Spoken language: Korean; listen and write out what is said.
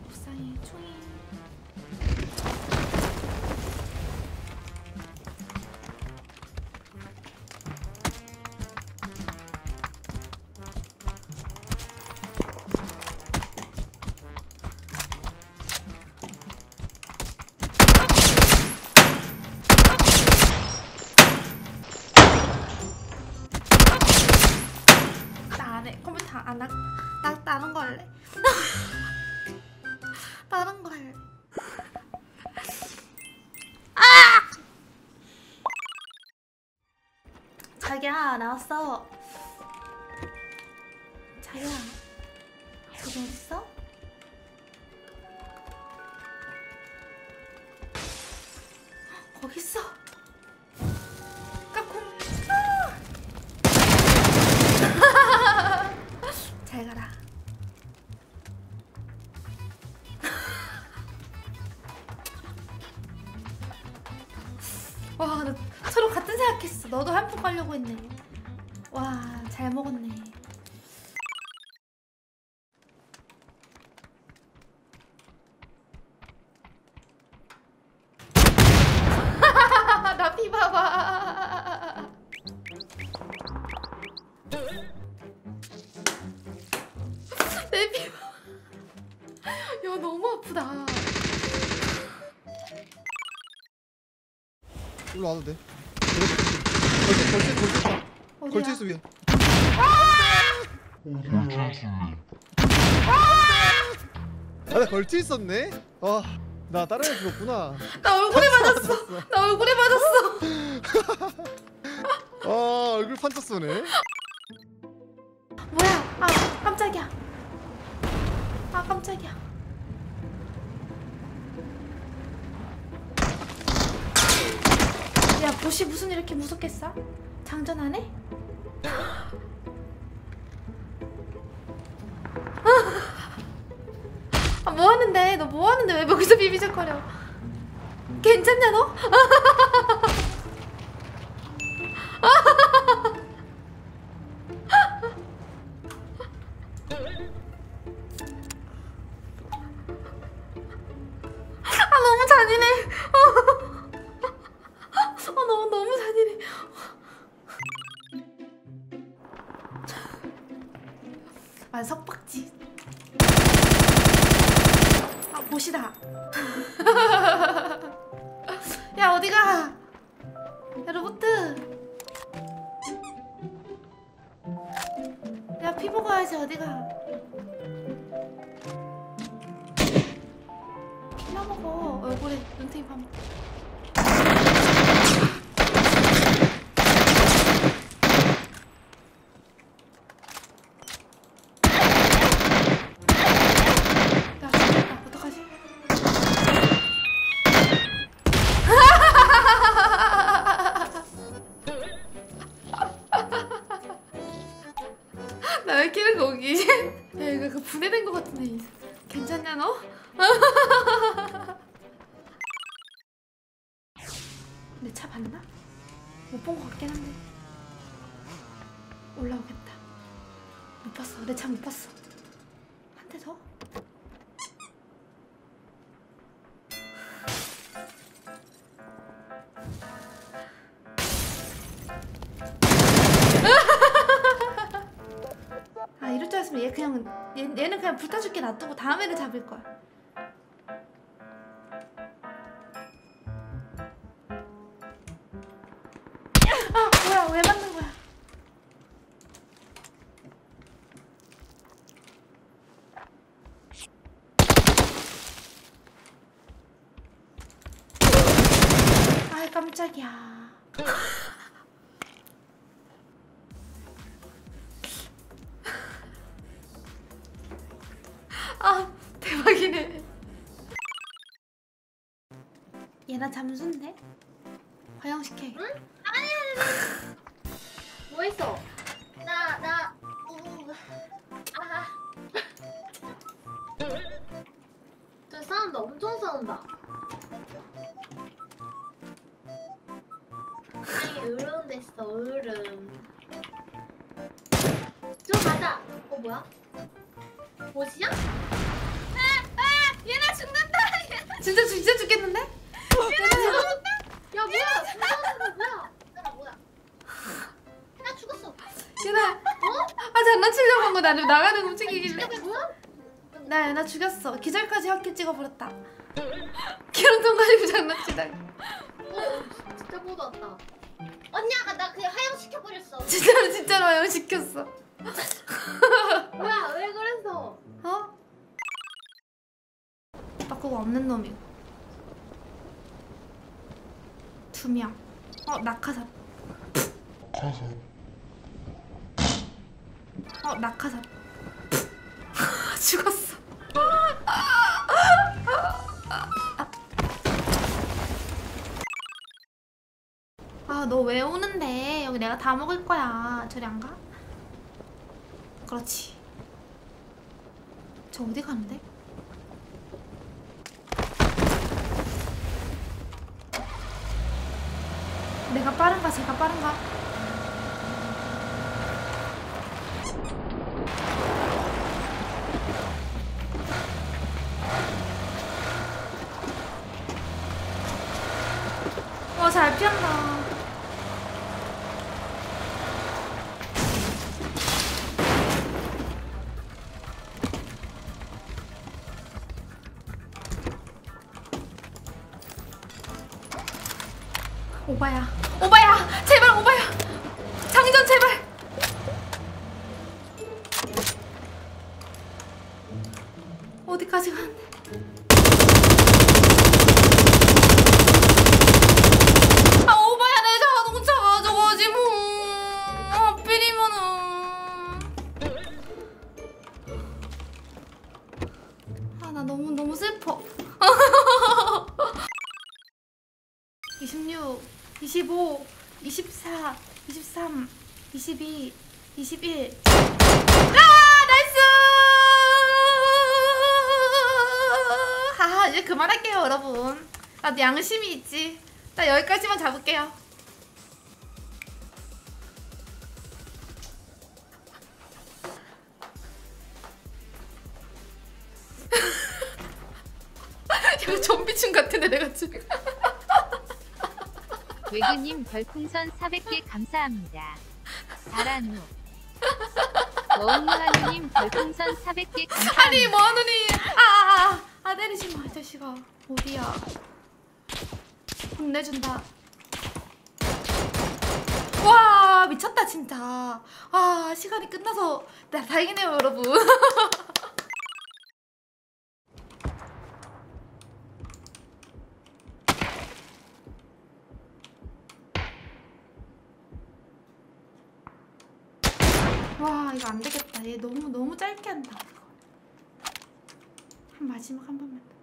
옥상에 총이. 나 안 해. 컴퓨터 안 할. 나 다른 거 할래. 다른 거 할래. 아! 자기야 나왔어. 자기야 거기 어딨어? 거기 있어. 까꿍. 잘 가라. 와, 나 서로 같은 생각했어. 너도 한푼 가려고 했네. 와, 잘 먹었네. 나 피 봐봐. 내 피 봐봐. 야, 너무 아프다. 올라와도 돼. 걸쳐있어 위에. 아, 걸쳐있었네? 아, 나 다른 애 죽었구나. 나 얼굴에 맞았어. 나 얼굴에 맞았어. 아, 얼굴 판자 쏘네. 뭐야? 아, 깜짝이야. 아, 깜짝이야. 야, 보시 무슨 이렇게 무섭겠어? 장전하네? 아, 뭐 하는데? 너 뭐 하는데? 왜 거기서 비비적거려? 괜찮냐 너? 아, 너무 잔인해. 너무 잔인해. 아, 석박지. 아, 보시다. 야, 어디가? 야, 로보트. 야, 피부 가야지. 어디가? 피나 먹어. 얼굴에 눈탱이 밥. 나 왜 키는 거기? 야, 이거 그 분해된 거 같은데. 괜찮냐 너? 내 차 봤나? 못 본 거 같긴 한데. 올라오겠다. 못 봤어. 내 차 못 봤어. 한 대 더? 아, 이럴 줄 알았으면 얘 그냥 얘는 그냥 불타죽게 놔두고 다음에를 잡을 거야. 아, 뭐야? 왜 맞는 거야? 아, 깜짝이야. 아, 대박이네. 얘나 잠수인데? 화형시켜야겠다. 응? 아니. 뭐 했어? 아. 저 싸운다. 엄청 싸운다. 아니, 으름 됐어. 으름. 저 가자. 뭐야? 보시야? 진짜 죽겠는데? 야 뭐야? 뭐야? 나 뭐야? 나 죽었어. 얘나 아 장난치려고 한 거 나는 나가는 움직이길래 뭐야? 나 죽였어. 기절까지 학교 찍어버렸다. 기름통 가지고 장난치다가 진짜 못 왔다. 언니가 나 그냥 하향시켜버렸어. 진짜로 화형 시켰어. 뭐야 왜 그랬어? 어? 나 그거 없는 놈이 2명. 낙하산. 낙하산. 죽었어. 아, 너 왜 오는데? 여기 내가 다 먹을 거야. 저리 안 가? 그렇지. 저 어디 가는데? 내가 빠른가? 제가 빠른가? 잘 피한다. 오바야, 제발 오바야. 장전 제발. 어디까지 가는데? 아 오바야, 내 자동차 가져가지 뭐. 하필이면은. 아 나 너무 슬퍼. 26, 25, 24, 23, 22, 21. 나이스! 이제 그만할게요, 여러분. 나도 양심이 있지. 나 여기까지만 잡을게요. 이거 좀비충 같은데 내가 지금. 외구님 별풍선 400개 감사합니다. 잘한우. 머은하누님 별풍선 400개 감사합니다. 아니 뭐하느니. 때리지 마, 이 자식아. 어디야. 혼내준다. 와 미쳤다 진짜. 시간이 끝나서 다행이네요 여러분. 와 이거 안 되겠다. 얘 너무 짧게 한다. 한 마지막 한 번만 더.